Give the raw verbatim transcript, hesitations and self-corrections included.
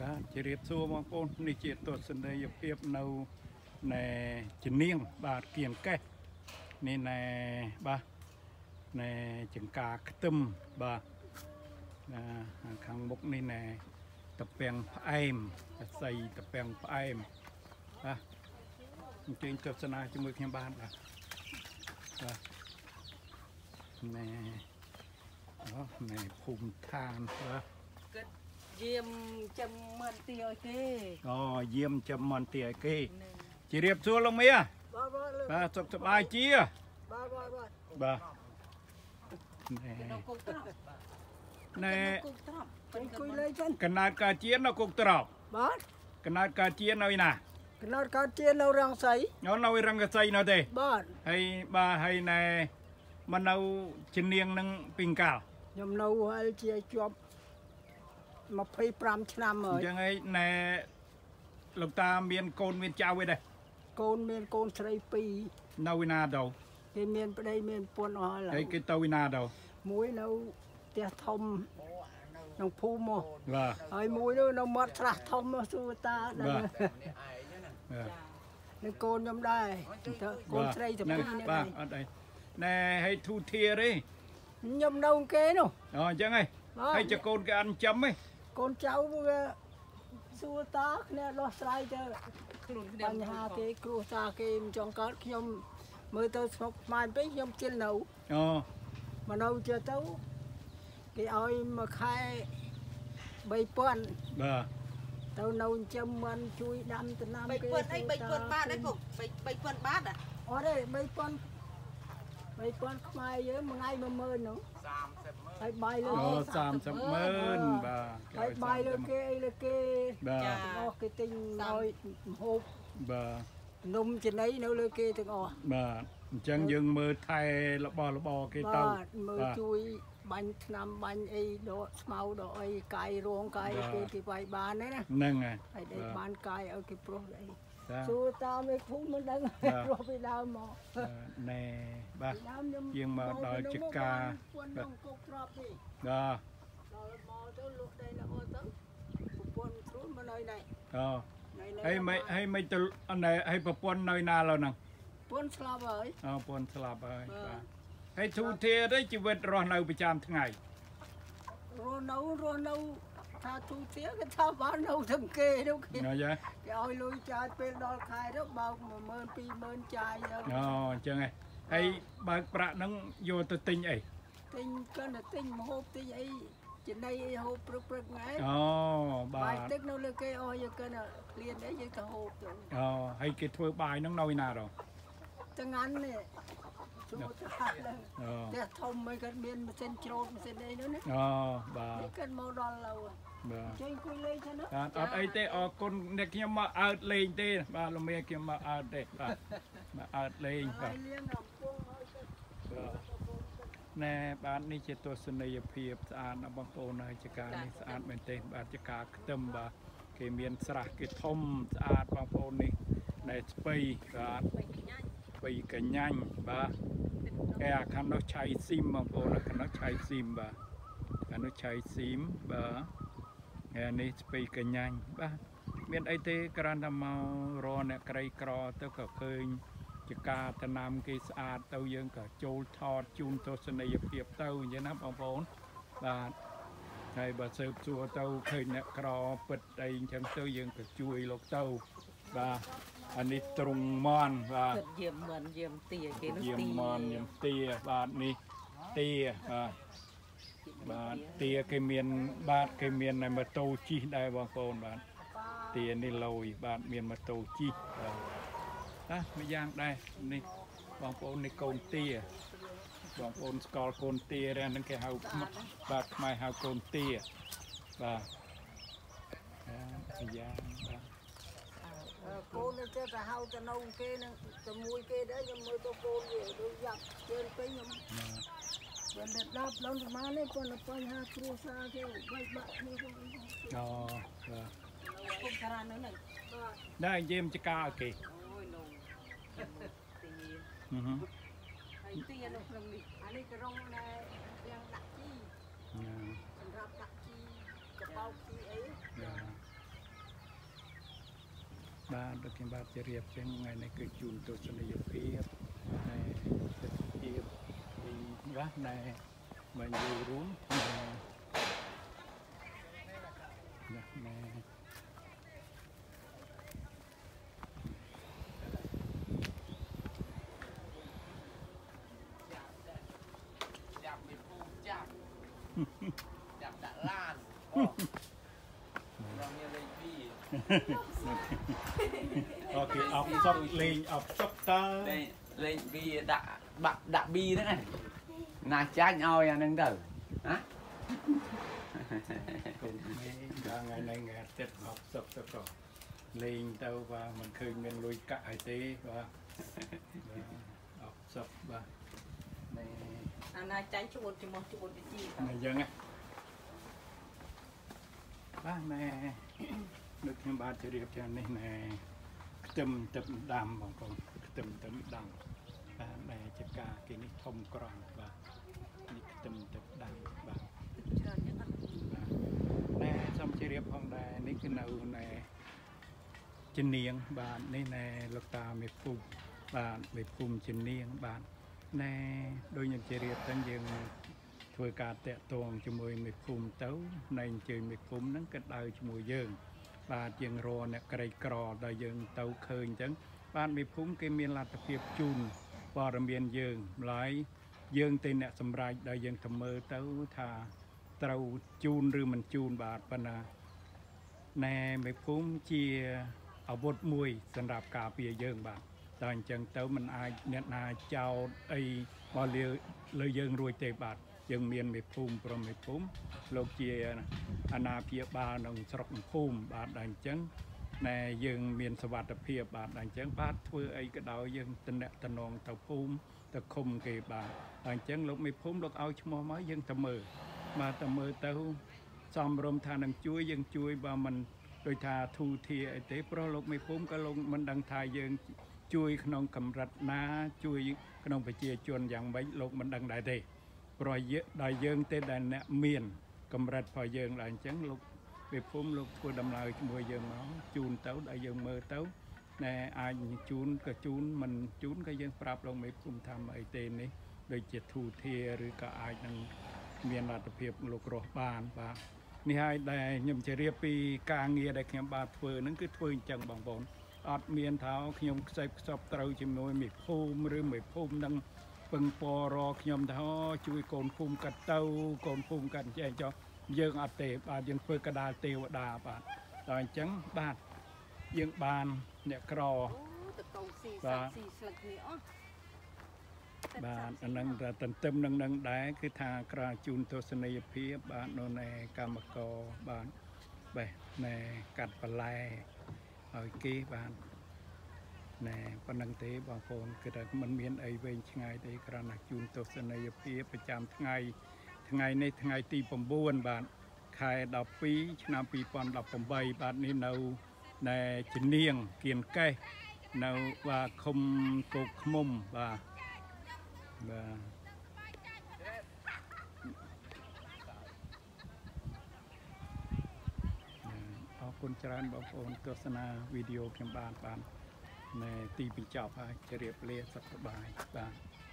បាទជារៀបសួរបងប្អូននេះជាទស្សនីយភាពនៅในជំនាញបាទគៀនកេះនេះណែបាទណែចង្ការខ្ទឹមបាទខាងមុខនេះណែតពាំងផ្អែមស័យតពាំងផ្អែមបាទអញ្ជើញទស្សនាជាមួយខ្ញុំបានបាទបាទណែអូណែភូមិឋានបាទយាមចាំមន្ទីឲ្យគេអូយាមចាំមន្ទីឲ្យគេជារៀបសួរលោកមីបាទសុខសប្បាយជាបាទបាទបាទបាទណែណែអង្គុយលេងចឹងកណាត់កាជានៅគុកត្រប់បាទកណាត់កាជានៅណាកណាត់កាជានៅរងសីនៅនៅរងសីនៅទេបាទហើយបាទហើយណែមកនៅជំនាញនឹងពីងកាលខ្ញុំនៅហើយជាជាប់ยี่สิบห้าឆ្នាំហើយអញ្ចឹងឯណែលោកតាមានកូនមានចៅឯដែរកូនមានកូនស្រីពីរនៅវិណាទៅគេមានប្តីមានប្រពន្ធអស់ហើយហើយគេទៅវិណាទៅមួយនៅផ្ទះធំក្នុងភូមិមកបាទហើយមួយនោះនៅមាត់ស្រះធំសួរតាបាទបាទនឹងកូនខ្ញុំដែរកូនស្រីតែពីរនេះបាទអត់អីណែឲ្យធូធាទេខ្ញុំនៅគេនោះអូអញ្ចឹងហីហើយចកូនគេអត់ចំហីកូនចៅវាសួរតាគ្នាដោះស្រាយទៅខ្លួនគ្នាបញ្ហាគេគ្រួសារគេមិនចង់កើតខ្ញុំមើលទៅស្មុកស្មាញពេកខ្ញុំជិលនៅអូមកនៅជិលទៅគេឲ្យមួយខែបីពាន់បាទទៅនៅចាំមិនជួយដាំដំណាំគេបីពាន់អីបីពាន់បាតអីពុកបីពាន់បាតអត់ទេបីពាន់បីពាន់ខ្មែរយើងមួយថ្ងៃមួយម៉ឺននោះសាមសិបម៉ឺនហើយបាយលើអូសាមសិបម៉ឺនបាទហើយបាយលើគេអីលើគេបាទអស់គេទិញឲ្យហូបបាទនំចំណីនៅលើគេទាំងអស់បាទអញ្ចឹងយើងមើលថែរបស់របរគេទៅបាទមើលជួយបាញ់ថ្នាំបាញ់អីដកស្មៅដកអីកាយរោងកាយគេគេវាយបានទេណាហ្នឹងហើយហើយដេកបានកាយឲ្យគេប្រុសអីសួរតាមឯភូមិមិនដឹងព្រោះពីដើមមកណែបាទជាងមកដល់ចការបាទគុកត្រប់នេះបាទដល់មកទៅលក់ដីល្អទៅប្រពន្ធគ្រូមកនៅណៃអូហើយមិនហើយមិនទៅណែហើយប្រពន្ធនៅណាឡើយហ្នឹងប្រពន្ធស្លាប់ហើយអូប្រពន្ធស្លាប់ហើយបាទហើយទូធាទេជីវិតរស់នៅប្រចាំថ្ងៃរស់នៅរស់នៅថាទូទាគេថាបាននៅទាំងគេនោះគេគេឲ្យលុយចាយពេលដល់ខែទៅបើកមួយម៉ឺនពីរម៉ឺនចាយទៅអូអញ្ចឹងហ៎ហើយបើកប្រាក់ហ្នឹងយកទៅទិញអីទិញកិនទៅទិញម្ហូបទិញអីចំណីអីហូបព្រឹកព្រឹកថ្ងៃអូបាទបាយទឹកនៅលើគេអស់យើងកិនក្លៀនអីយើងទៅហូបទៅអូហើយគេធ្វើបាយហ្នឹងនៅឯណាដល់ទាំងអាននេះចូលទៅហាត់ឡើងតែធំមិនគាត់មានម៉ាស៊ីនច្រូតម៉ាស៊ីនអីនោះណាអូបាទគាត់មកដល់ឡូវបាទចេញគួយលេងទៅណាបាទអត់អីទេអរគុណអ្នកខ្ញុំមកអើតលេងទេបាទលោកមេខ្ញុំមកអើតទេបាទមកអើតលេងបាទណែបាទនេះជាទស្សនីយភាពស្អាតណាស់បងប្អូនហើយចការនេះស្អាតមែនទេបាទចការខ្ទឹមបាទគេមានស្រះគេធំស្អាតបងប្អូននេះណែស្ពៃបាទស្ពៃកញ្ញាញ់បាទគេអាខាងនោះឆៃស៊ីមបងប្អូនខាងនោះឆៃស៊ីមបាទខាងនោះឆៃស៊ីមបាទហើយនេះស្ពៃកញ្ញាញ់បាទមានអីទេគ្រាន់តែមករកអ្នកក្រីក្រទៅក៏ឃើញចការតំណាំគេស្អាតទៅយើងក៏ចូលថតជូនទស្សនីយភាពទៅអញ្ចឹងណាបងប្អូនបាទហើយបើស៊ើបសួរទៅឃើញអ្នកក្រពិតអីអញ្ចឹងទៅយើងក៏ជួយលោកទៅបាទអានេះត្រង់មន់បាទយាមមន់យាមទាគេនោះទាយាមមន់យាមទាបាទនេះទាបាទបាទទាគេមានបាទគេមានម៉ូតូជិះដែរបងប្អូនបាទទានេះលយបាទមានម៉ូតូជិះបាទណាមួយយ៉ាងដែរនេះបងប្អូននេះកូនទាបងប្អូនស្គាល់កូនទាដែរហ្នឹងគេហៅបាទខ្មែរហៅកូនទាបាទមួយយ៉ាងបាទកូននេះទៅហៅទៅនៅគេនឹងជាមួយគេដែរខ្ញុំមើលទៅកូនវាដូចយ៉ាប់ជើងពេញខ្ញុំបានដល់ដល់ប្រហែលនេះគាត់បញ្ហាគ្រួសារគេបែកបាក់គ្នាទៅអូបាទគុំតារានៅហ្នឹងដែរយាមចការឲ្យគេអូយលោកទីហឹមហើយទីនៅក្នុងនេះអានេះក្រុងណែយ៉ាងដាក់ជីសម្រាប់ដាក់ជីកបោកជីអីបាទដូចខ្ញុំបាទជម្រាបចឹងថ្ងៃនេះគឺជូនទស្សនីយភាពនៃទស្សនភាពពីបាទនៃមកយូររួមណាណែจับดักล้านลองเรียนเลยพี่โอเคเอาซบเลงเอาซบตาเล่นเล่นบีดักบักดักบีนั่นไงน่าจ้างเอาอย่างนึงเด้อฮะ ngày nay ngày tết học sập sập sập lên tao và mình khơi mình lùi cả hải tế và học sập và này អាណាចាញ់ជួបជាមួយជួបទី này dân á ba này được thêm ba chữ điệp cho này này tâm tâm đam bằng con tâm tâm đam và này chỉ cả cái này thông còn và này tâm tâm đam và ច្រើនយ៉ាងអត់ណែសំជិរៀបផងដែរនេះគឺនៅណែជំនាញបាទនេះណែលោកតាមេភូមិបាទមេភូមិជំនាញបាទណែដូចខ្ញុំជិរៀបទាំងយើងធ្វើការតាក់ទងជាមួយមេភូមិទៅណែអញ្ជើញមេភូមិហ្នឹងក៏ដើរជាមួយយើងបាទយើងរកអ្នកក្រីក្រដល់យើងទៅឃើញអញ្ចឹងបាទមេភូមិគេមានលទ្ធភាពជូនព័ត៌មានយើងម្ល៉េះយើងទៅអ្នកសម្រេចដល់យើងទៅមើលទៅថាត្រូវជូនឬមិនជូនបាទប៉ុន្តែណែមេភូមិជាអាវុធមួយសម្រាប់ការពារយើងបាទតែអញ្ចឹងទៅមិនអាចអ្នកណាចោទអីមកលើលើយើងរួចទេបាទយើងមានមេភូមិព្រមមេភូមិលោកជាអាណាព្យាបាលក្នុងស្រុកភូមិបាទតែអញ្ចឹងណែយើងមានសុវត្ថិភាពបាទតែអញ្ចឹងបាទធ្វើអីក៏ដោយយើងតំណែងតំណងទៅភូមិទៅឃុំគេបាទតែអញ្ចឹងលោកមេភូមិលោកឲ្យឈ្មោះមកយើងទៅមើលបាទទៅមើលទៅសំរុំថានឹងជួយយើងជួយបើមិនដូចថាធូធាអីទេព្រោះលោកមេភូមិក៏លោកមិនដឹងថាយើងជួយក្នុងកម្រិតណាជួយក្នុងប្រជាជនយ៉ាងម៉េចលោកមិនដឹងដែរទេព្រោះយើងដល់យើងទេដែលអ្នកមានកម្រិតរបស់យើងដល់អញ្ចឹងលោកមេភូមិលោកធ្វើដំណើរជាមួយយើងមកជូនទៅដល់យើងមើលទៅណែអាចជូនក៏ជូនមិនជូនក៏យើងប្រាប់លោកមេភូមិថាអីទេនេះដូចជាធូធាឬក៏អាចនឹងមានលទ្ធភាពលោករស់បានបាទនេះហើយដែលខ្ញុំជម្រាបពីការងារដែលខ្ញុំបាទធ្វើហ្នឹងគឺធ្វើអញ្ចឹងបងប្អូនអត់មានថាខ្ញុំខ្សែខ្សប់ត្រូវជាមួយមេភូមិឬមេភូមិនឹងពឹងពររខ្ញុំថាជួយកូនភូមិកាត់ទៅកូនភូមិកាត់ចេះចុះយើងអត់ទេបាទយើងធ្វើកដាលទេវតាបាទដល់អញ្ចឹងបាទយើងបានអ្នកក្រអូទៅកោស៊ីសាស៊ីស្លឹកនេះអស់បាទអានឹងតែទន្ទឹមនឹងនឹងដែរគឺថាក្រៅជូនទស្សនីយភាពបាទនៅในកម្មករបាទបេះណែកាត់បន្លែឲ្យគេបាទណែប៉ុណ្្នឹងទេបងប្អូនគឺថាมันមានអីវែងឆ្ងាយទេគ្រាន់តែជូនទស្សនីយភាពប្រចាំថ្ងៃថ្ងៃនេះថ្ងៃទី9បាទខែដប់ពីរឆ្នាំពីរពាន់ដប់ប្រាំបីបាទនេះនៅណែជំនាញគៀនកេះនៅបាទឃុំគោកឃ្មុំបាទបាទអរគុណច្រើនបងប្អូនទស្សនាវីដេអូខ្ញុំបានបាននៅទីបញ្ចប់ហើយជម្រាបលាសុខសប្បាយបាទ